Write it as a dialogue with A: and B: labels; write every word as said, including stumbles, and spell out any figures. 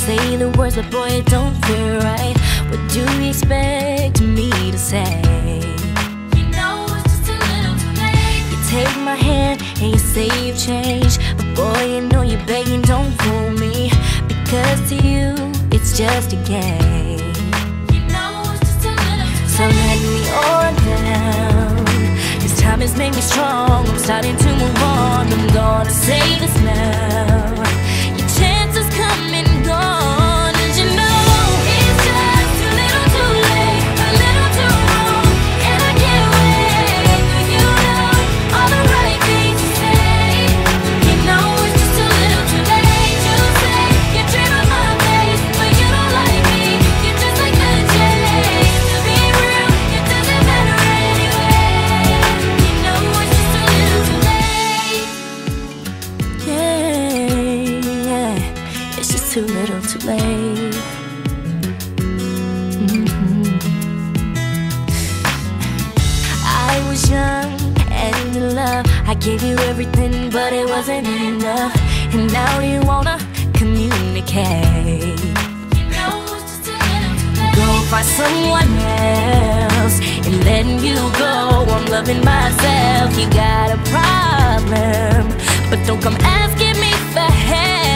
A: say the words, but boy, it don't feel right. What do you expect me to say? You know it's just a little too late. You take my hand and you say you've changed, but boy, you know you're begging, don't fool me, because to you, it's just a game. You know it's just a little too late. So let me on down. This time has made me strong. I'm starting to move on. I'm gonna say this now. Your chances come and gone, and you know it's just too little too late, a little too wrong, and I can't wait for you know all the right things to say. You know it's just a little too late to say you dream of my face, but you don't like me. You're just like the chase. To be real, it doesn't matter anyway. You know it's just a little too late. Yeah, yeah, it's just too little too late. Mm-hmm. I was young and in love. I gave you everything, but it wasn't enough. And now you wanna communicate. You know it's just a little too late. Go find someone else and letting you go. I'm loving myself. You got a problem, but don't come asking me for help.